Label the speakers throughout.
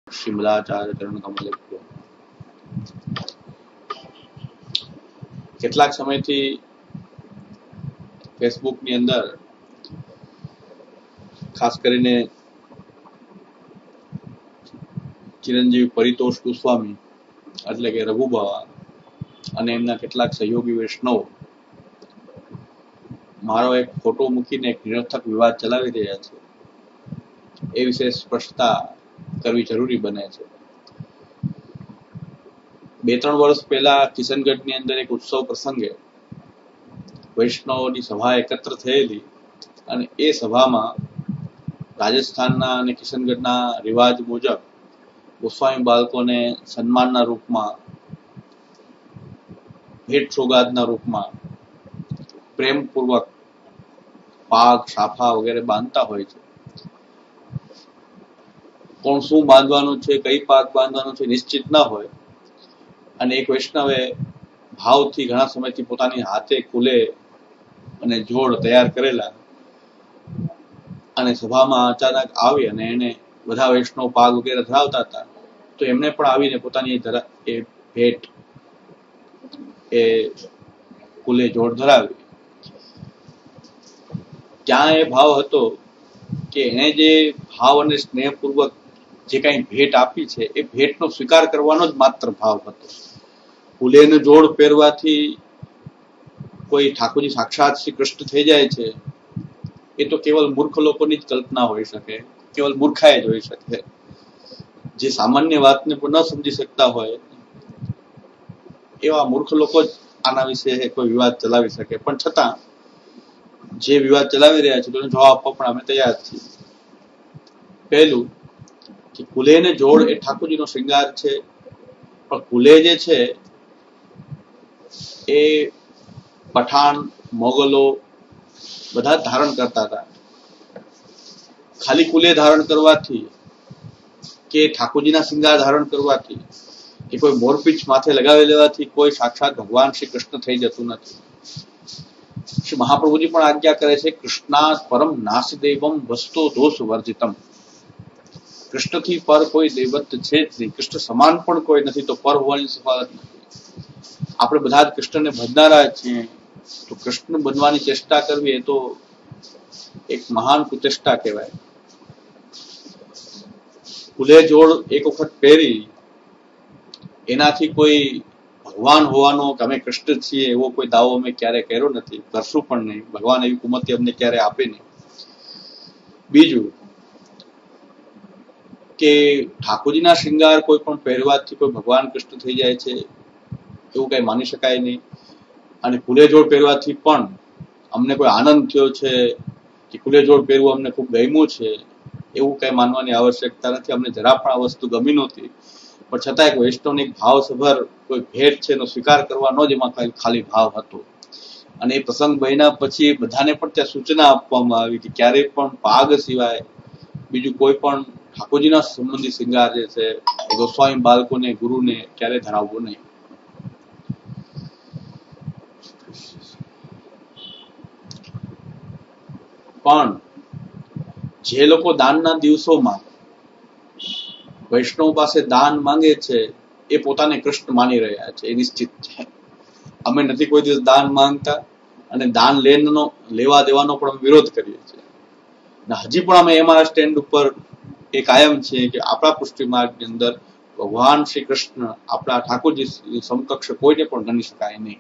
Speaker 1: શિમલાચાર્ય ચરણ કમલે. કેટલાક સમયથી ફેસબુક ની અંદર ખાસ કરીને ચિરંજીવી પરિતોષ ગોસ્વામી એટલે કે રઘુબાવા અને એમના કેટલાક સહયોગી વૈષ્ણવ મારો એક ફોટો મૂકીને એક નિરર્થક વિવાદ ચલાવી રહ્યા છે. એ વિશે સ્પષ્ટતા કરવી જરૂરી બને છે. 2-3 વર્ષ પહેલા કિશનગઢની અંદર એક ઉત્સવ પ્રસંગે વૈષ્ણવોની સભા એકત્ર થયેલી અને એ સભામાં રાજસ્થાનના અને કિશનગઢના રિવાજ મુજબ ગોસ્વામી બાળકોને સન્માનના રૂપમાં, ભેટ સોગાદના રૂપમાં પ્રેમપૂર્વક પાગ, સાફા વગેરે બાંધતા હોય છે. કોણ શું બાંધવાનું છે, કઈ પાક બાંધવાનું છે નિશ્ચિત ન હોય અને એક વૈષ્ણવે ભાવથી ઘણા સમયથી પોતાની હાથે કુલે અને જોડ તૈયાર કરેલા અને સભામાં અચાનક આવી અને એને બધા વૈષ્ણવ પાગ વગેરે ધરાવતા હતા તો એમને પણ આવીને પોતાની એ ભેટ એ કુલે જોડ ધરાવી. ત્યાં એ ભાવ હતો કે એને જે ભાવ અને સ્નેહપૂર્વક જે કઈ ભેટ આપી છે એ ભેટનો સ્વીકાર કરવાનો જ માત્ર ભાવ હતો. કુલેનો જોડ પહેરવાથી કોઈ ઠાકોરજી સાક્ષાત શ્રી કૃષ્ણ થઈ જાય છે એ તો કેવલ મૂર્ખ લોકોની જ કલ્પના હોઈ શકે, કેવલ મૂર્ખાએ જ હોઈ શકે. જે સામાન્ય વાતને પણ ન સમજી શકતા હોય એવા મૂર્ખ લોકો જ આના વિશે કોઈ વિવાદ ચલાવી શકે. પણ છતાં જે વિવાદ ચલાવી રહ્યા છે તેનો જવાબ આપવા પણ અમે તૈયાર છીએ. પહેલું કે કુલેને જોડ એ ઠાકોરજીનો શ્રૃંગાર છે, પણ કુલે જે છે એ પઠાણ, મોગલો બધા ધારણ કરતા હતા. ખાલી કુલે ધારણ કરવાથી કે ઠાકોરજીના શ્રૃંગાર ધારણ કરવાથી કે કોઈ મોરપીંછ માથે લગાવી લેવાથી કોઈ સાક્ષાત ભગવાન શ્રી કૃષ્ણ થઈ જતું નથી. શ્રી મહાપ્રભુજી પણ આજ્ઞા કરે છે, કૃષ્ણાત પરમ નાસદેવમ વસ્તો દોષ વર્જિતમ. કૃષ્ણથી પર કોઈ દૈવત છે જ નહીં, કૃષ્ણ સમાન પણ કોઈ નથી, તો પર હોવાની સવાલ જ નથી. આપણે બધા જ કૃષ્ણને ભજનારા છીએ તો કૃષ્ણ બનવાની ચેષ્ટા કરવી એ તો એક મહાન કુચેષ્ટા કહેવાય. કુલે જોડ એક વખત પહેરી એનાથી કોઈ ભગવાન હોવાનો કે અમે કૃષ્ણ છીએ એવો કોઈ દાવો અમે ક્યારે કર્યો નથી, કરશું પણ નહીં. ભગવાન એવી કુમતિ અમને ક્યારે આપે નહીં. બીજું કે ઠાકોરજીના શ્રૃંગાર કોઈ પણ પહેરવાથી કોઈ ભગવાન કૃષ્ણ થઈ જાય છે એવું કઈ માની શકાય નહીં. અને કુલે જોડ પહેરવાથી પણ અમને કોઈ આનંદ થયો છે કે કુલે જોડ પહેરવું અમને ખૂબ ગમ્યું છે એવું કઈ માનવાની આવશ્યકતા નથી. અમને જરા પણ આ વસ્તુ ગમી નહોતી, પણ છતાં એક વૈષ્ણવને એક ભાવસભર કોઈ ભેટ છે એનો સ્વીકાર કરવાનો જ એમાં ખાલી ભાવ હતો. અને એ પ્રસંગ બન્યા પછી બધાને પણ ત્યાં સૂચના આપવામાં આવી કે ક્યારેય પણ પાગ સિવાય બીજું કોઈ પણ ઠાકોરજીના સંબંધી શ્રૃંગાર જે છે ગોસ્વામી બાળકોને, ગુરુને ક્યારે ધરાવવું નહીં. પણ જે લોકો દાનના દિવસોમાં વૈષ્ણવ પાસે દાન માંગે છે એ પોતાને કૃષ્ણ માની રહ્યા છે, એ નિશ્ચિત છે. અમે નથી કોઈ દિવસ દાન માંગતા અને દાન લેવા દેવાનો પણ અમે વિરોધ કરીએ છીએ. હજી પણ અમે અમારા સ્ટેન્ડ ઉપર એ કાયમ છે કે આપણા પુષ્ટિ માર્ગની અંદર ભગવાન શ્રી કૃષ્ણ આપણા ઠાકોરજી સમકક્ષ કોઈને પણ ગણી શકાય નહીં.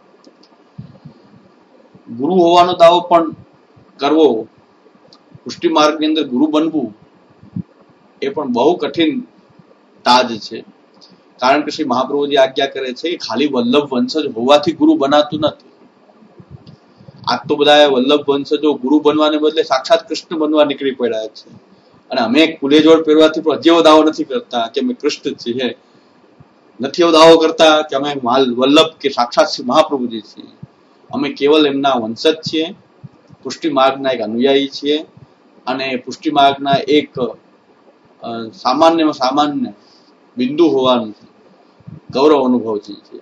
Speaker 1: ગુરુ હોવાનો દાવો પણ કરવો, પુષ્ટિ માર્ગની અંદર ગુરુ બનવું એ પણ બહુ કઠિન તાજ છે. કારણ કે શ્રી મહાપ્રભુજી આજ્ઞા કરે છે કે ખાલી વલ્લભ વંશજ હોવાથી ગુરુ બનાતું નથી. આજ તો બધા વલ્લભ વંશજો ગુરુ બનવાને બદલે સાક્ષાત કૃષ્ણ બનવા નીકળી પડ્યા છે. અને અમે કુલે જોડ પહેરવાથી પણ હજી એવો દાવો નથી કરતા કે અમે કૃષ્ણ છીએ, નથી એવો દાવો કરતા કે અમે વલ્લભ કે સાક્ષાત શ્રી મહાપ્રભુજી છીએ. અમે કેવલ એમના વંશજ છીએ, પુષ્ટિ માર્ગના એક અનુયાયી છીએ અને પુષ્ટિ માર્ગના એક સામાન્યમાં સામાન્ય બિંદુ હોવાનું ગૌરવ અનુભવ છે.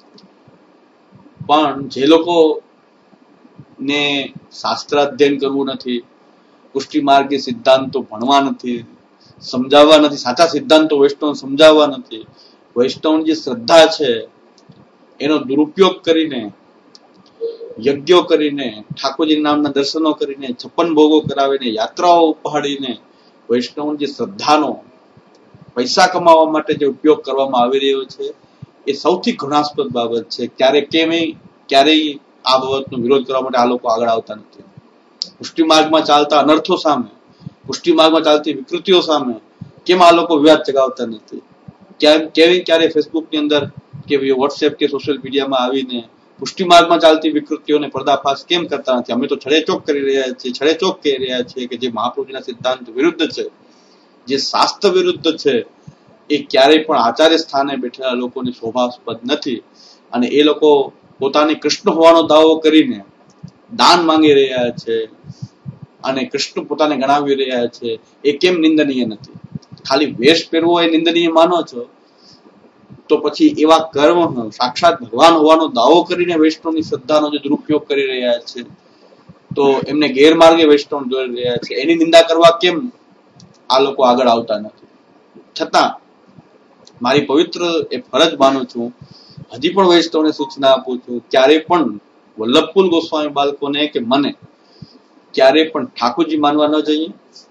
Speaker 1: પણ જે લોકો ને શાસ્ત્ર અધ્યયન કરવું નથી, પુષ્ટિ માર્ગીય સિદ્ધાંતો ભણવા નથી, સમજાવવા નથી, સાચા સિદ્ધાંતો વૈષ્ણવ સમજાવવા નથી. વૈષ્ણવની જે શ્રદ્ધા છે એનો દુરુપયોગ કરીને, યજ્ઞો કરીને, ઠાકોરજી નામના દર્શનો કરીને, 56 ભોગો કરાવીને, યાત્રાઓ ઉપાડીને વૈષ્ણવની જે શ્રદ્ધાનો પૈસા કમાવા માટે જે ઉપયોગ કરવામાં આવી રહ્યો છે એ સૌથી ઘૃણાસ્પદ બાબત છે. ક્યારેય આ બાબતનો વિરોધ કરવા માટે આ લોકો આગળ આવતા નથી. પુષ્ટિ માર્ગમાં ચાલતા અનર્થો સામે, પુષ્ટિ માર્ગમાં ચાલતી વિકૃતિઓ સામે કેમ આ લોકો વિવાદ ચગાવતા નથી? ક્યારે ફેસબુકની અંદર કે વોટ્સએપ કે સોશિયલ મીડિયામાં આવીને પુષ્ટિ માર્ગમાં ચાલતી વિકૃતિઓને પર્દાફાશ કેમ કરતા નથી? અમે તો છડેચોક કરી રહ્યા છીએ, છડેચોક કહી રહ્યા છીએ કે જે મહાપ્રભુજીના સિદ્ધાંત વિરુદ્ધ છે, જે શાસ્ત્ર વિરુદ્ધ છે, એ ક્યારેય પણ આચાર્ય સ્થાને બેઠેલા લોકોને શોભાસ્પદ નથી. અને એ લોકો પોતાની કૃષ્ણ હોવાનો દાવો કરીને દાન માંગી રહ્યા છે અને કૃષ્ણ પોતાને ગણાવી રહ્યા છે, એ કેમ નિંદનીય નથી? ખાલી વેશ પહેરવો એ નિંદનીય માનો છો તો પછી એવા કર્મ સાક્ષાત ભગવાન હોવાનો દાવો કરીને વૈષ્ણવની શ્રદ્ધાનો જે દુરુપયોગ કરી રહ્યા છે, તો એમને ગેરમાર્ગે વૈષ્ણવ દોરી રહ્યા છે, એની નિંદા કરવા કેમ આ લોકો આગળ આવતા નથી? છતાં મારી પવિત્ર એ ફરજ માનું છું, હજી પણ વૈષ્ણવને સૂચના આપું છું, ક્યારે પણ વલ્લભકુલ ગોસ્વામી બાળકોને કે મને ક્યારે પણ ઠાકોરજી માનવા ન જઈએ.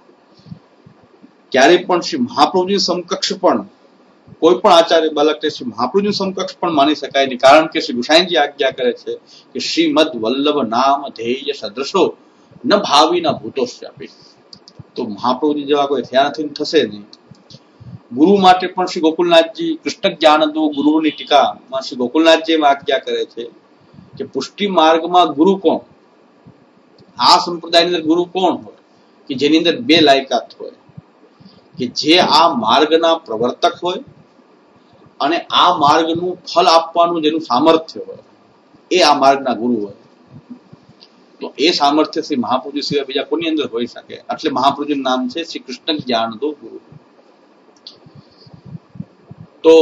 Speaker 1: ક્યારે પણ શ્રી મહાપ્રભુજી સમકક્ષ પણ કોઈ પણ આચાર્ય બાલકને શ્રી મહાપ્રભુજી સમકક્ષ પણ માની શકાય નહીં. કારણ કે શ્રી ગુસાઈજી આજ્ઞા કરે છે કે શ્રીમદ વલ્લભ નામ ધ્યેય સદૃશો ન ભાવી ન ભૂતોશ્ચાપી. તો મહાપ્રભુજી જેવા કોઈ થયા નથી, થશે નહીં. ગુરુ માટે પણ શ્રી ગોકુલનાથજી કૃષ્ણ જ્ઞાનદો ગુરુની ટીકામાં શ્રી ગોકુલનાથજી એમ આજ્ઞા કરે છે કે પુષ્ટિ માર્ગમાં ગુરુ કોણ? આ સંપ્રદાયની અંદર ગુરુ કોણ હોય? કે જેની અંદર બે લાયકાત હોય, કે જે આ માર્ગના પ્રવર્તક હોય અને આ માર્ગનું ફલ આપવાનું જેનું સામર્થ્ય હોય, એ આ માર્ગના ગુરુ હોય. તો એ સામર્થ્ય શ્રી મહાપ્રભુજી સિવાય બીજા કોની અંદર હોઈ શકે? એટલે મહાપ્રભુજીનું નામ છે શ્રી કૃષ્ણ જ્ઞાનદો ગુરુ. તો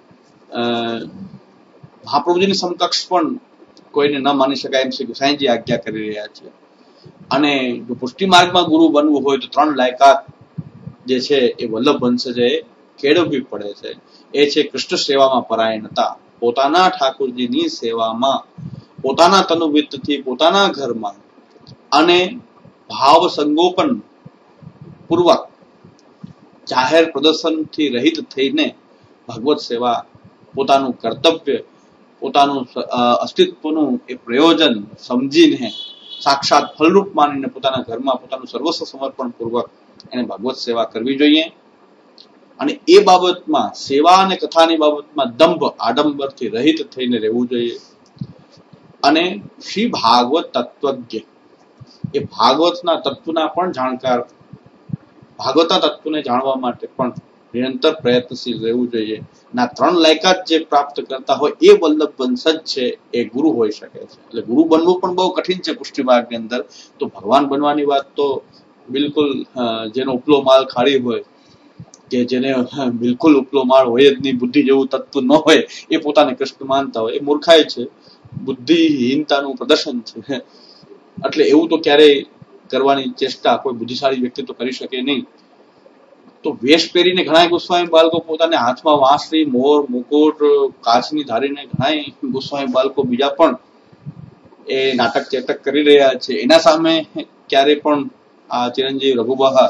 Speaker 1: મહાપ્રભુજીની સમકક્ષ પણ કોઈને ન માની શકાય એમ શ્રી ગુસાઈજી આજ્ઞા કરી રહ્યા છે. અને જો પુષ્ટિ માર્ગમાં ગુરુ બનવું હોય તો 3 લાયકાત જે છે એ વલ્લભ વંશજે કેળવવી પડે છે. એ છે કૃષ્ણ સેવામાં પરાયણતા, પોતાના ઠાકોરજીની સેવામાં પોતાના તનુવિત્તથી પોતાના ઘરમાં અને ભાવ સંગોપન પૂર્વક જાહેર પ્રદર્શનથી રહિત થઈને ભગવત સેવા, પોતાનું કર્તવ્ય, પોતાનું અસ્તિત્વનું એ પ્રયોજન સમજીને સાક્ષાત ફલરૂપ માનીને પોતાના ઘરમાં પોતાનું સર્વસ્વ સમર્પણ પૂર્વક એને ભગવત સેવા કરવી જોઈએ. અને એ બાબતમાં, સેવા અને કથાની બાબતમાં દંભ આડંબરથી રહિત થઈને રહેવું જોઈએ. અને શ્રી ભાગવત તત્વજ્ઞ, એ ભાગવતના તત્વના પણ જાણકાર, ભાગવતના તત્વને જાણવા માટે પણ નિરંતર પ્રયત્નશીલ રહેવું જોઈએ. ના 3 લાયકાત જે પ્રાપ્ત કરતા હોય એ વલ્લભ વંશજ છે, એ ગુરુ હોઈ શકે છે. એટલે ગુરુ બનવું પણ બહુ કઠિન છે પુષ્ટિ માર્ગની અંદર. તો ભગવાન બનવાની વાત તો બિલકુલ, જેનો ઉપલો માલ ખાડી હોય, કે જેને બિલકુલ ઉપલો માળ હોય જ નહીં, બુદ્ધિ જેવું તત્વ ન હોય, એ પોતાને કૃષ્ણ માનતા હોય, એ મૂર્ખાઈ છે, બુદ્ધિહીનતાનું પ્રદર્શન છે. એટલે એવું તો ક્યારેય કરવાની ચેષ્ટા કોઈ બુદ્ધિશાળી વ્યક્તિ તો કરી શકે નહીં. તો વેશ પહેરીને ઘણા ગોસ્વામી બાળકો પોતાને હાથમાં વાંસળી, મોર, મુકુટ, કાચની ધારીને ઘણા ગોસ્વામી બાળકો બીજા પણ એ નાટક ચેટક કરી રહ્યા છે. એના સામે ક્યારેય પણ આ ચિરંજીવી રઘુબહા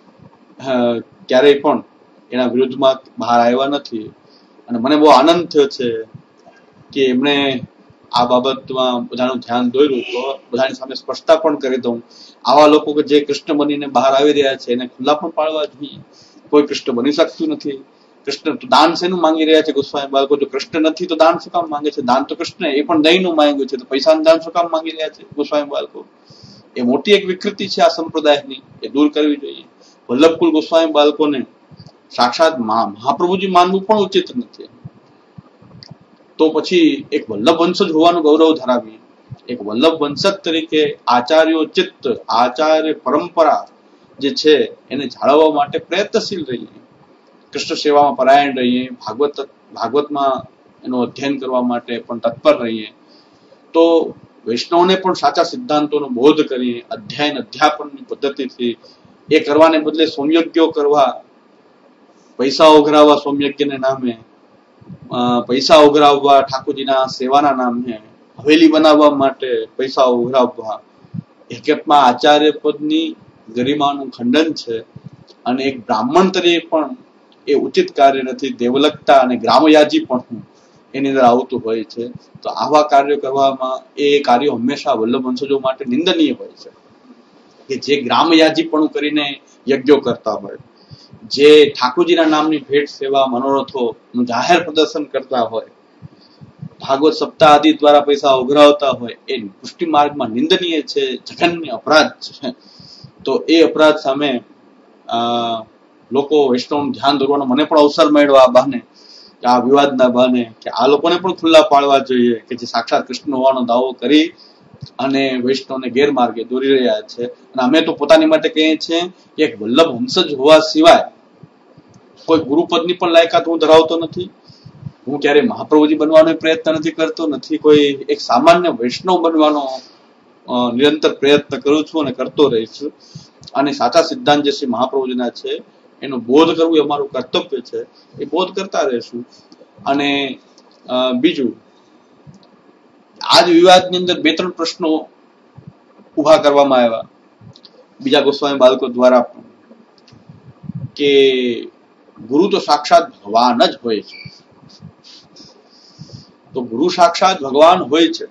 Speaker 1: ક્યારેય પણ એના વિરુદ્ધમાં બહાર આવ્યા નથી. અને મને બહુ આનંદ થયો છે કે એમણે આ બાબતમાં બધાનું ધ્યાન દોર્યું. તો બધાની સામે સ્પષ્ટતા પણ કરી દઉં, આવા લોકો કે જે કૃષ્ણ બનીને બહાર આવી રહ્યા છે એને ખુલ્લા પણ પાડવા જોઈએ. કોઈ કૃષ્ણ બની શકતું નથી. કૃષ્ણ તો દાન શેનું માંગી રહ્યા છે ગોસ્વામી બાળકો? જો કૃષ્ણ નથી તો દાન શું કામ માંગે છે? દાન તો કૃષ્ણ, એ પણ દહીંનું માંગ્યું છે, તો પૈસાનું દાન શું કામ માંગી રહ્યા છે ગોસ્વામી બાળકો? એ મોટી એક વિકૃતિ છે આ સંપ્રદાયની, એ દૂર કરવી જોઈએ. વલ્લભકુલ ગોસ્વામી બાળકોને સાક્ષાત મહાપ્રભુજી માનવું પણ ઉચિત નથી. તો પછી એક વલ્લભ વંશજ હોવાનું ગૌરવ ધરાવીએ. એક વલ્લભ વંશજ તરીકે આચાર્યોચિત, આચાર્ય પરંપરા જે છે એને જાળવવા માટે પ્રયત્નશીલ રહીએ. કૃષ્ણ સેવામાં પરાયણ રહીએ. ભાગવતમાં એનું અધ્યયન કરવા માટે પણ તત્પર રહીએ. તો વૈષ્ણવને પણ સાચા સિદ્ધાંતોનો બોધ કરીએ. અધ્યાયન અધ્યાપનની પદ્ધતિથી એ કરવાને બદલે સોમયજ્ઞો કરવા પૈસા ઓઘરાવવા સોમયજ્ઞને નામે, પૈસા ઓઘરાવવા ઠાકોરજીના સેવાના નામે, હવેલી બનાવવા માટે પૈસા ઓઘરાવવા, હકીકતમાં આચાર્ય પદની ગરિમાનું ખંડન છે. અને એક બ્રાહ્મણ તરીકે પણ એ ઉચિત કાર્ય નથી. દેવલકતા અને ગ્રામયાજી પણ એની અંદર આવતું હોય છે. તો આવા કાર્યો કરવામાં એ કાર્યો હંમેશા વલ્લભ વંશજો માટે નિંદનીય હોય છે, કે જે ગ્રામયાજી પણ કરીને યજ્ઞો કરતા હોય, જે ઠાકોરજીના નામની ભેટ સેવા મનોરથો જાહેર પ્રદર્શન કરતા હોય, ભાગવત સપ્તાહ આદિ દ્વારા પૈસા ઉઘરાવતા હોય, એ પુષ્ટિ માર્ગમાં નિંદનીય છે, જઘન્ય અપરાધ છે. તો એ અપરાધ સામે લોકો વૈષ્ણવ ધ્યાન દોરવાનો મને પણ અવસર મળ્યો આ બહાને, કે આ વિવાદના બહાને, કે આ લોકોને પણ ખુલ્લા પાડવા જોઈએ કે જે સાક્ષાત કૃષ્ણ હોવાનો દાવો કરી અને વૈષ્ણવને ગેરમાર્ગે દોરી રહ્યા છે. અને અમે તો પોતાની માટે કહીએ છીએ કે એક વલ્લભ વંશજ હોવા સિવાય કોઈ ગુરુપદની પણ લાયકાત હું ધરાવતો નથી. હું ક્યારેય મહાપ્રભુજી બનવાનો પ્રયત્ન નથી કરતો, નથી કોઈ એક સામાન્ય વૈષ્ણવ બનવાનો નિરંતર પ્રયત્ન કરું છું અને કરતો રહીશ. અને સાચા સિદ્ધાંત જે શ્રી મહાપ્રભુજીના છે એનો બોધ કરવું એ અમારું કર્તવ્ય છે. એ બોધ કરતા રહીશું. અને બીજું, આ જ વિવાદની અંદર 2-3 પ્રશ્નો ઉભા કરવામાં આવ્યા બીજા ગોસ્વામી બાળકો દ્વારા પણ, કે ગુરુ તો સાક્ષાત ભગવાન જ હોય છે. તો ગુરુ સાક્ષાત ભગવાન હોય છે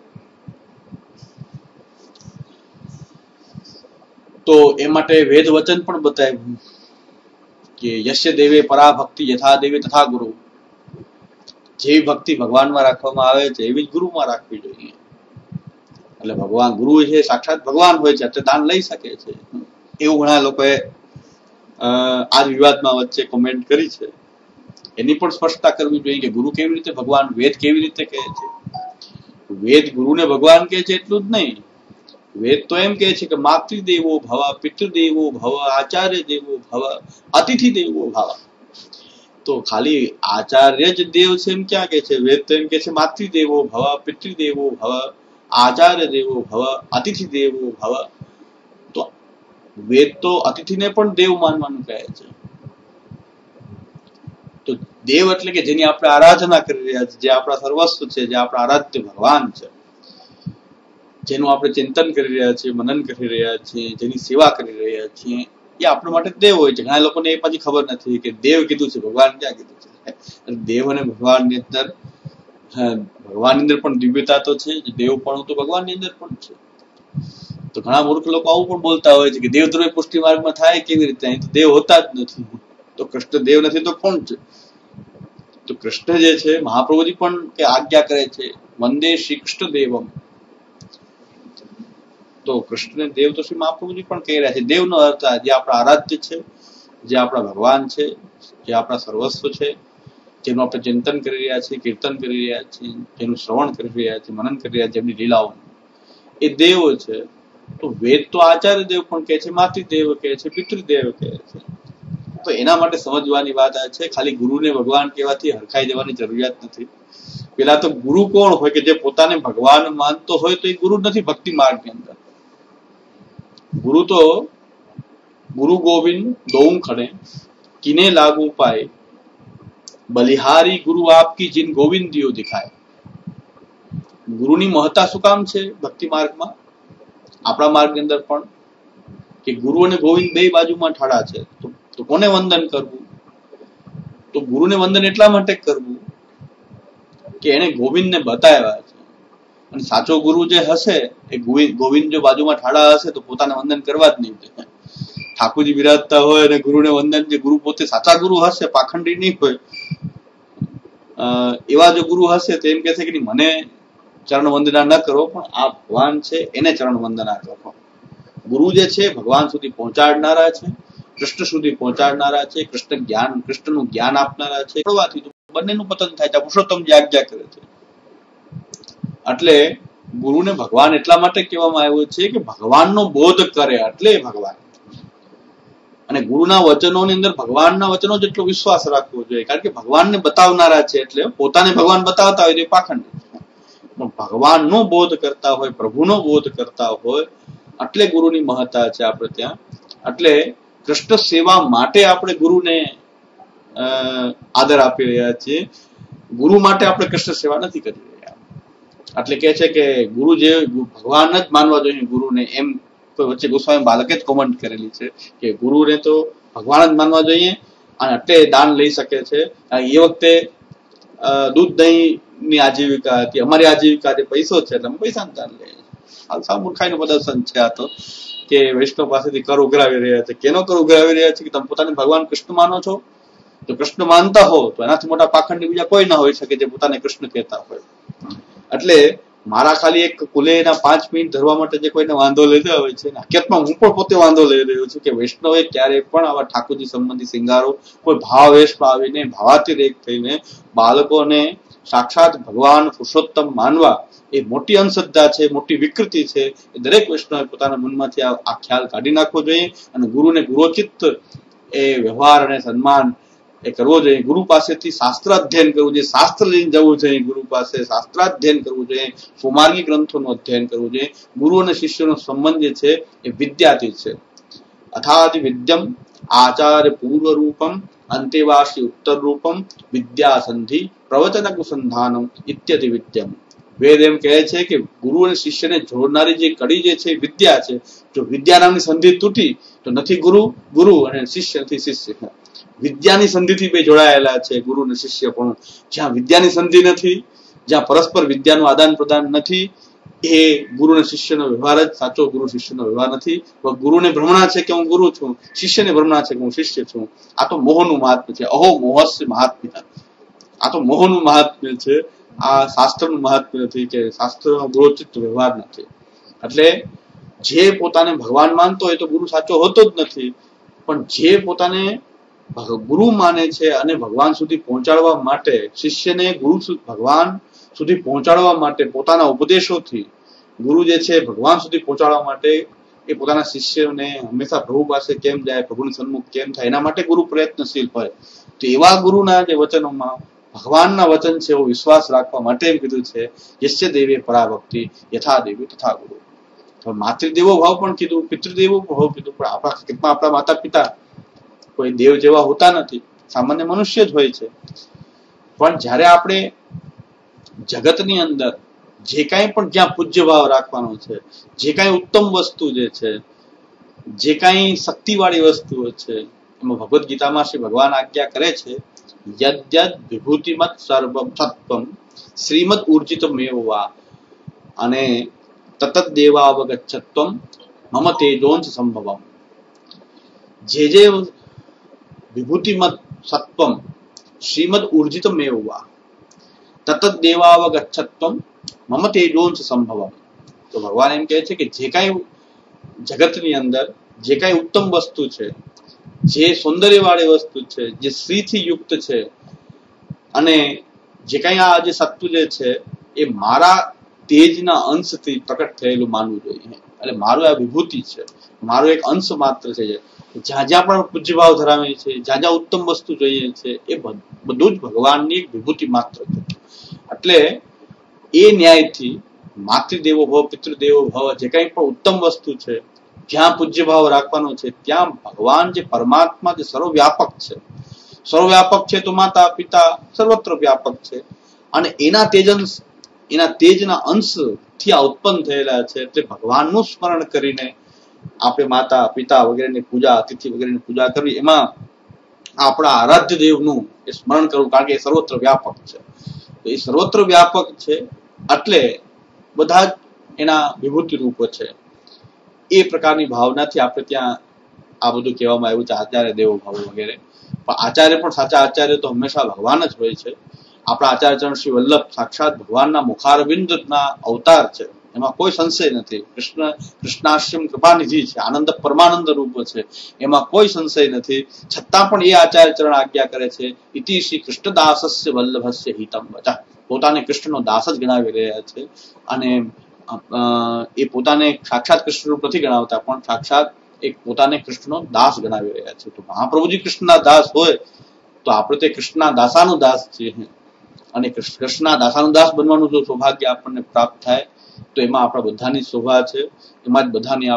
Speaker 1: તો એ માટે વેદ વચન પણ બતાવ્યું કે યસ્ય દેવે પરા ભક્તિ યથા દેવે તથા ગુરુ. જેવી ભક્તિ ભગવાનમાં રાખવામાં આવે છે એવી જ ગુરુમાં રાખવી જોઈએ. એટલે ભગવાન ગુરુ છે સાક્ષાત ભગવાન હોય છે, એટલે દાન લઈ શકે છે એવું ઘણા લોકોએ આ વિવાદમાં વચ્ચે કોમેન્ટ કરી છે. એની પણ સ્પષ્ટતા કરવી જોઈએ કે ગુરુ કેવી રીતે ભગવાન, વેદ કેવી રીતે કહે છે. વેદ ગુરુને ભગવાન કહે છે એટલું જ નહીં, વેદ તો એમ કહે છે કે માતૃદેવો ભવ, પિતૃદેવો ભવ, આચાર્ય દેવો ભવ, અતિથિ દેવો ભવ. તો ખાલી આચાર્ય જ દેવ છે એમ ક્યાં કે છે? વેદ તો એમ કે છે માતૃદેવો ભવ, પિતૃદેવો ભવ, આચાર્ય દેવો ભવ, અતિથિ દેવો ભવ. તો વેદ તો અતિથિને પણ દેવ માનવાનું કહે છે. તો દેવ એટલે કે જેની આપણે આરાધના કરી રહ્યા છીએ, જે આપણા સર્વસ્વ છે, જે આપણા આરાધ્ય ભગવાન છે, જેનું આપણે ચિંતન કરી રહ્યા છીએ, મનન કરી રહ્યા છીએ, જેની સેવા કરી રહ્યા છીએ, એ આપણા માટે દેવ હોય છે. ઘણા લોકોને એ પછી ખબર નથી કે દેવ કીધું છે, ભગવાન ક્યાં કીધું છે. દેવ અને ભગવાનની અંદર, ભગવાનની અંદર પણ દિવ્યતા તો છે, દેવ પણ તો ભગવાનની અંદર પણ છે. તો ઘણા મૂર્ખ લોકો આવું પણ બોલતા હોય છે કે દેવ ધ્રુવ પુષ્ટિ માર્ગમાં થાય કેવી રીતે? અહીં તો દેવ હોતા જ નથી. તો કૃષ્ણ દેવ નથી તો કોણ છે? તો કૃષ્ણ જે છે, મહાપ્રભુજી પણ કે આજ્ઞા કરે છે વંદે શ્રી કૃષ્ણ દેવમ. તો કૃષ્ણ દેવ તો શ્રી મહાપ્રભુજી પણ કહી રહ્યા છે. દેવનો અર્થ જે આપણા આરાધ્ય છે, જે આપણા ભગવાન છે, જે આપણા સર્વસ્વ છે, જેનું આપણે ચિંતન કરી રહ્યા છીએ, કીર્તન કરી રહ્યા છીએ, જેનું શ્રવણ કરી રહ્યા છીએ, મનન કરી રહ્યા છીએ, જેમની લીલાઓ, એ દેવ છે. તો વેદ તો આચાર્ય દેવ પણ કહે છે, માતૃદેવ કહે છે, પિતૃદેવ કહે છે. તો એના માટે સમજવાની વાત આ છે. ખાલી ગુરુને ભગવાન કહેવાથી હરખાઈ જવાની જરૂરિયાત નથી. પેલા તો ગુરુ કોણ હોય કે જે પોતાને ભગવાન માનતો હોય તો એ ગુરુ નથી ભક્તિ માર્ગની અંદર. ગુરુ તો ગુરુ ગોવિંદ દોઉં ખડે કિને લાગુ પાય, બલિહારી ગુરુ આપકી જીન ગોવિંદીઓ દેખાય. ગુરુની મહત્તા શું કામ છે ભક્તિ માર્ગમાં, આપણા માર્ગની અંદર પણ, કે ગુરુ અને ગોવિંદ બે બાજુમાં ઠાડા છે. તો કોને વંદન કરવું? તો ગુરુને વંદન એટલા માટે કરવું કે એને ગોવિંદને બતાવ્યા છે. અને સાચો ગુરુ જે હશે એ ગોવિંદ જો બાજુમાં ઠાડા હશે તો પોતાને વંદન કરવા જ નહીં દે. ઠાકોરજી બિરાજતા હોય અને ગુરુને વંદન, જે ગુરુ પોતે સાચા ગુરુ હશે, પાખંડી નહીં હોય, એવા જો ગુરુ હશે તો એમ કહેશે કે મને ચરણ વંદના ન કરો, પણ આ ભગવાન છે એને ચરણ વંદના કરો. ગુરુ જે છે ભગવાન સુધી પહોંચાડનારા છે, કૃષ્ણ સુધી પહોંચાડનારા છે, કૃષ્ણનું જ્ઞાન આપનારા છે. બંનેનું પતન થાય છે. પુરુષોત્તમ જે આજ્ઞા કરે છે. એટલે ગુરુને ભગવાન એટલા માટે કહેવામાં આવ્યું છે કે ભગવાનનો બોધ કરે, એટલે ભગવાન. અને ગુરુના વચનોની અંદર ભગવાનના વચનો જેટલો વિશ્વાસ રાખવો જોઈએ, કારણ કે ભગવાનને બતાવનારા છે. એટલે પોતાને ભગવાન બતાવતા હોય તો પાખંડ, પણ ભગવાનનો બોધ કરતા હોય, પ્રભુનો બોધ કરતા હોય, એટલે ગુરુની મહત્તા છે આપણે ત્યાં. એટલે કૃષ્ણ સેવા માટે આપણે ગુરુને આદર આપી રહ્યા છીએ. ગુરુ માટે આપણે કૃષ્ણ સેવા નથી કરી રહ્યા. એટલે કે છે કે ગુરુ જે ભગવાન જ માનવા જોઈએ ગુરુને, એમ કોઈ વચ્ચે ગોસ્વામી બાલકે જ કોમેન્ટ કરેલી છે કે ગુરુને તો ભગવાન જ માનવા જોઈએ અને એટલે દાન લઈ શકે છે. એ વખતે દૂધ દહીં ની આજીવિકા હતી, અમારી આજીવિકા જે પૈસો છે એટલે અમે પૈસા દાન લઈએ. આ મૂર્ખાઈનું પ્રદર્શન છે આ તો, કે વૈષ્ણવ પાસેથી કર ઉઘરાવી રહ્યા છે. કેનો કર ઉઘરાવી રહ્યા છે કે તમે પોતાને ભગવાન કૃષ્ણ માનો છો? જો કૃષ્ણ માનતા હો તો એનાથી મોટા પાખંડી બીજા કોઈ ના હોઈ શકે જે પોતાને કૃષ્ણ કહેતા હોય. એટલે મારા ખાલી એક કુલેના 5 મિનિટ ધરવા માટે જે કોઈને વાંધો લેતા હોય છે, હકીકતમાં હું પણ પોતે વાંધો લઈ રહ્યો છું કે વૈષ્ણવે ક્યારે પણ આવા ઠાકોરજી સંબંધી શિંગારો કોઈ ભાવેશમાં આવીને ભાવાતીત એક થઈને બાળકોને સાક્ષાત ભગવાન પુરુષોત્તમ માનવા એ મોટી અંધશ્રદ્ધા છે, મોટી વિકૃતિ છે. એ દરેક વૈષ્ણવે પોતાના મનમાંથી આ ખ્યાલ કાઢી નાખવો જોઈએ અને ગુરુને ગુરોચિત્ત એ વ્યવહાર અને સન્માન એ કરવો જોઈએ. ગુરુ પાસેથી શાસ્ત્ર અધ્યયન કરવું જોઈએ, શાસ્ત્ર લઈને જવું જોઈએ, ગુરુ પાસે શાસ્ત્રાધ્યયન કરવું જોઈએ, સુમાર્ગી ગ્રંથોનું અધ્યયન કરવું જોઈએ. ગુરુ અને શિષ્યનો સંબંધ જે છે એ વિદ્યાતીત છે. અથાદિ વિદ્યમ આચાર્ય પૂર્વ રૂપમ અંતેવાસી ઉત્તર રૂપમ વિદ્યા સંધિ પ્રવચન અનુસંધાનમ ઇત્યાદિ વિદ્યમ. વેદ એમ કહે છે કે ગુરુ અને શિષ્યને જોડનારી જે કડી જે છે વિદ્યા છે. જો વિદ્યા નામની સંધિ તૂટી તો નથી ગુરુ ગુરુ અને શિષ્ય નથી શિષ્ય. વિદ્યાની સંધિથી બે જોડાયેલા છે ગુરુ અને શિષ્ય. પણ જ્યાં વિદ્યાની સંધિ નથી, જ્યાં પરસ્પર વિદ્યાનું આદાન પ્રદાન નથી, એ ગુરુ અને શિષ્યનો વ્યવહાર જ સાચો ગુરુ શિષ્યનો વ્યવહાર નથી. ગુરુને ભ્રમણા છે કે હું ગુરુ છું, શિષ્યને ભ્રમણા છે કે હું શિષ્ય છું. આ તો મોહનું મહાત્મ્ય છે. અહો મોહસ્ય મહાત્મ્ય. આ તો મોહનું મહાત્મ્ય છે. આ શાસ્ત્રનું મહાત્મ્ય નથી કે શાસ્ત્રનો ગુરોચિત વ્યવહાર નથી. એટલે જે પોતાને ભગવાન માનતો હોય તો ગુરુ સાચો હોતો જ નથી. પણ જે પોતાને ગુરુ માને છે અને ભગવાન સુધી પહોંચાડવા માટે, શિષ્યને ગુરુ ભગવાન સુધી પહોંચાડવા માટે પોતાના ઉપદેશોથી ગુરુ જે છે ભગવાન સુધી પહોંચાડવા માટે એ પોતાના શિષ્યને હંમેશા પ્રભુ પાસે કેમ જાય, પ્રભુની સન્મુખ કેમ થાય, એના માટે ગુરુ પ્રયત્નશીલ હોય. તો એવા ગુરુના જે વચનોમાં ભગવાનના વચન છે એવો વિશ્વાસ રાખવા માટે એમ કીધું છે યસ્ય દેવે પરાભક્તિ યથા દેવી તથા ગુરુ. માતૃદેવો ભાવ પણ કીધું, પિતૃદેવો ભાવ કીધું. પણ આપણા માતા પિતા કોઈ દેવ જેવા હોતા નથી, સામાન્ય મનુષ્ય જ હોય છે. પણ જ્યારે આપણે જગતની અંદર જે કાંઈ પણ જ્યાં પૂજ્ય ભાવ રાખવાનો છે, જે કાંઈ ઉત્તમ વસ્તુ જે છે, જે કાંઈ શક્તિવાળી વસ્તુઓ છે, એમાં ભગવદ્ ગીતામાં શ્રી ભગવાન આજ્ઞા કરે છે યદ્યદ વિભૂતિમત સર્વમ સત્વમ શ્રીમદ ઉર્જિતમેવા અને તતત દેવાવગચ્છત્વમ મમ તેજોંશ સંભવમ. જે વિભૂતિમત સત્વમ શ્રીમદ ઉર્જિતમેવા તતત દેવાવગચ્છત્વમ મમ તેજોંશ સંભવમ. તો ભગવાન એમ કહે છે કે જે કાંઈ જગતની અંદર જે કાંઈ ઉત્તમ વસ્તુ છે, જે સૌંદર્યવાળી વસ્તુ છે, જે શ્રીથી યુક્ત છે, અને જે કાંઈ આ જે સત્તુ જે છે એ મારા તેજના અંશથી પ્રકટ થયેલું માનવું જોઈએ. એટલે મારું આ વિભૂતિ છે, મારો એક અંશ માત્ર છે. જ્યાં જ્યાં પણ પૂજ્યભાવ ધરાવે છે, જ્યાં જ્યાં ઉત્તમ વસ્તુ જોઈએ છે, એ બધું જ ભગવાનની એક વિભૂતિ માત્ર છે. એટલે એ ન્યાયથી માતૃદેવો ભવ પિતૃદેવો ભવ જે કંઈ પણ ઉત્તમ વસ્તુ છે, જ્યાં પૂજ્યભાવ રાખવાનો છે, ત્યાં ભગવાન જે પરમાત્મા જે સર્વવ્યાપક છે, સર્વવ્યાપક છે તો માતા પિતા સર્વત્ર વ્યાપક છે. અને એના તેજના અંશથી આ ઉત્પન્ન થયેલા છે. એટલે ભગવાનનું સ્મરણ કરીને આપણે માતા પિતા વગેરેની પૂજા, અતિથિ વગેરેની પૂજા કરવી, એમાં આપણા આરાધ્ય દેવનું એ સ્મરણ કરવું, કારણ કે એ સર્વત્ર વ્યાપક છે. તો એ સર્વત્ર વ્યાપક છે એટલે બધા જ એના વિભૂતિ રૂપો છે. એ પ્રકારની ભાવનાથી આપણે ત્યાં આ બધું કહેવામાં આવ્યું છે આચાર્ય દેવો ભાવ વગેરે. પણ આચાર્ય પણ સાચા આચાર્ય તો હંમેશા ભગવાન જ હોય છે. આપણા આચાર્ય ચરણ શ્રી વલ્લભ સાક્ષાત ભગવાનના મુખારવિંદના અવતાર છે, એમાં કોઈ સંશય નથી. કૃષ્ણાશ્રમ કૃપાનિધિ છે, આનંદ પરમાનંદ રૂપ છે, એમાં કોઈ સંશય નથી. છતાં પણ એ આચાર્ય ચરણ આજ્ઞા કરે છે ઇતિ શ્રી કૃષ્ણદાસસ્ય વલ્લભસ્ય હિતમ વચઃ. પોતાને કૃષ્ણનો દાસ જ ગણાવી રહ્યા છે. અને એ પોતાને સાક્ષાત કૃષ્ણ રૂપ નથી ગણાવતા, પણ સાક્ષાત એક પોતાને કૃષ્ણનો દાસ ગણાવી રહ્યા છે. તો મહાપ્રભુજી કૃષ્ણના દાસ હોય તો આપણે તે કૃષ્ણના દાસાનું દાસ છીએ. અને કૃષ્ણના દાસાનું દાસ બનવાનું જો સૌભાગ્ય આપણને પ્રાપ્ત થાય તો એમાં આપણા બધાની શોભા છે. એમાં જ બધાની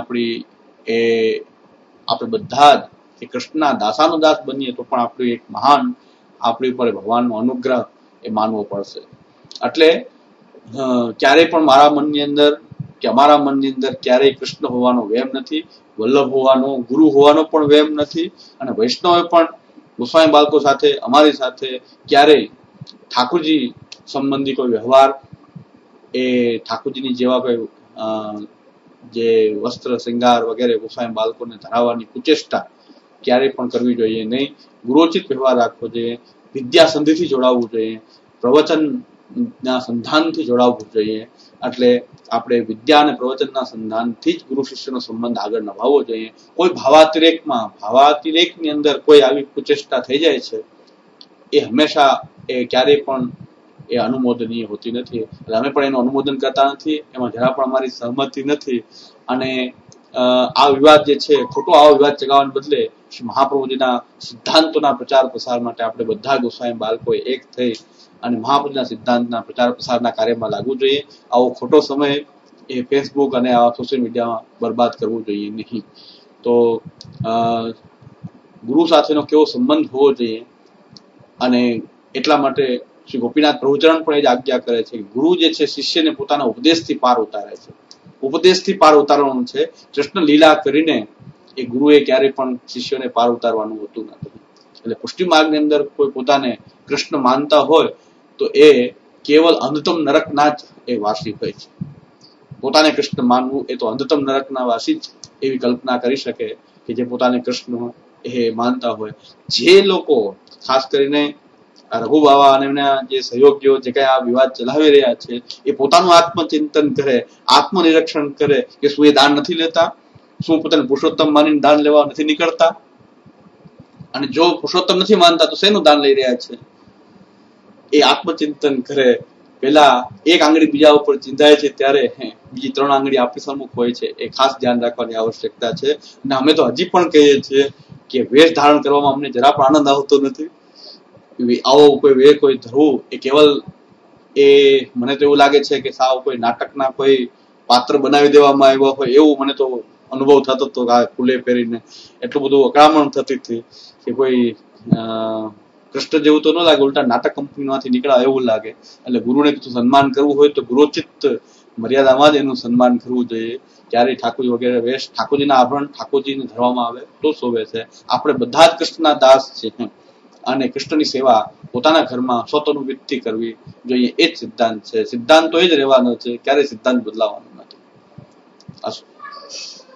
Speaker 1: આપણે બધા જ કૃષ્ણના દાસાનું દાસ બનીએ તો પણ આપણું એક મહાન આપણી ઉપર ભગવાનનો અનુગ્રહ એ માનવો પડશે. એટલે ક્યારેય પણ મારા મનની અંદર કે અમારા મનની અંદર ક્યારેય કૃષ્ણ હોવાનો વહેમ નથી, વલ્લભ હોવાનો, ગુરુ હોવાનો પણ વહેમ નથી. અને વૈષ્ણવે પણ ગોસ્વામી બાળકો સાથે, અમારી સાથે ક્યારેય ઠાકોરજી સંબંધી કોઈ વ્યવહાર, એ ઠાકોરજીની જેવા કોઈ જે વસ્ત્ર શ્રૃંગાર વગેરે ગોસ્વામી બાળકોને ધરાવવાની કુચેષ્ટા ક્યારેય પણ કરવી જોઈએ નહીં. ગુરોચિત વ્યવહાર રાખવો જોઈએ, વિદ્યા સંધિથી જોડાવવું જોઈએ, પ્રવચનના સંધાનથી જોડાવવું જોઈએ. એટલે આપણે વિદ્યા અને પ્રવચનના સંધાનથી જ ગુરુ શિષ્યનો સંબંધ આગળ નભાવવો જોઈએ. કોઈ ભાવાતિરેકની અંદર કોઈ આવી કુચેષ્ટા થઈ જાય છે, એ હંમેશા એ ક્યારેય પણ એ અનુમોદનીય હોતી નથી. એટલે અમે પણ એનું અનુમોદન કરતા નથી, એમાં જરા પણ અમારી સહમતિ નથી. અને આ વિવાદ જે છે, ખોટો આવો વિવાદ ચગાવવાને બદલે શ્રી મહાપ્રભુજીના સિદ્ધાંતોના પ્રચાર પ્રસાર માટે આપણે બધા ગોસ્વામી બાળકોએ એક થઈ અને મહાપ્રભુજીના સિદ્ધાંતના પ્રચાર પ્રસારના કાર્યમાં લાગવું જોઈએ. આવો ખોટો સમય એ ફેસબુક અને આવા સોશિયલ મીડિયામાં બરબાદ કરવું જોઈએ નહીં. તો ગુરુ સાથેનો કેવો સંબંધ હોવો જોઈએ, અને એટલા માટે શ્રી ગોપીનાથ પ્રભુચરણ પણ એ જ આજ્ઞા કરે છે કે ગુરુ જે છે શિષ્યને પોતાના ઉપદેશથી પાર ઉતારે છે. ઉપદેશથી પાર ઉતારવાનું છે. કૃષ્ણ લીલા કરીને એ ગુરુએ ક્યારેય પણ શિષ્યોને પાર ઉતારવાનું હોતું નથી. એટલે પુષ્ટિ માર્ગની અંદર કોઈ પોતાને કૃષ્ણ માનતા હોય તો એ કેવલ અંધતમ નરકના જ એ વાસી હોય છે. પોતાને કૃષ્ણ માનવું એ તો અંધતમ નરકના વાસી જ એવી કલ્પના કરી શકે કે જે પોતાને કૃષ્ણ એ માનતા હોય. જે લોકો ખાસ કરીને રઘુ બાવા અને એમના જે સહયોગીઓ જે કઈ આ વિવાદ ચલાવી રહ્યા છે, એ પોતાનું આત્મચિંતન કરે, આત્મનિરીક્ષણ કરે કે શું એ દાન નથી લેતા, શું પોતાને પુરુષોત્તમ માનીને દાન લેવા નથી નીકળતા, અને જો પુરુષોત્તમ નથી માનતા તો શેનું દાન લઈ રહ્યા છે, એ આત્મચિંતન કરે. પેલા એક આંગળી બીજા ઉપર ચિંધાય છે ત્યારે બીજી 3 આંગળી આપણી સન્મુખ હોય છે. એ ખાસ ધ્યાન રાખવાની આવશ્યકતા છે. અને અમે તો હજી પણ કહીએ છીએ કે વેશ ધારણ કરવામાં અમને જરા પણ આનંદ આવતો નથી. આવો કોઈ ધરવું એ કેવલ એ મને તો એવું લાગે છે કે સાવ કોઈ નાટકના કોઈ પાત્ર બનાવી દેવામાં આવ્યા હોય એવું મને તો અનુભવ થતો હતો. આ ફૂલે પહેરીને એટલું બધું અકળામણ થતી હતી કે કોઈ કૃષ્ણ જેવું તો ન લાગે, ઉલટા નાટક કંપનીમાંથી નીકળ્યા એવું લાગે. એટલે ગુરુને સન્માન કરવું હોય તો ગુરોચિત મર્યાદામાં જ એનું સન્માન કરવું જોઈએ. ક્યારેય ઠાકોરજી વગેરે વેશ, ઠાકોરજીના આભરણ ઠાકોરજીને ધરવામાં આવે તો શોભે છે. આપણે બધા જ કૃષ્ણના દાસ છે અને કૃષ્ણની સેવા પોતાના ઘરમાં સ્વતઃનુવૃત્તિ કરવી જોઈએ. એ જ સિદ્ધાંત છે. સિદ્ધાંત તો એ જ રહેવાનો છે, ક્યારેય સિદ્ધાંત બદલાવાનો નથી.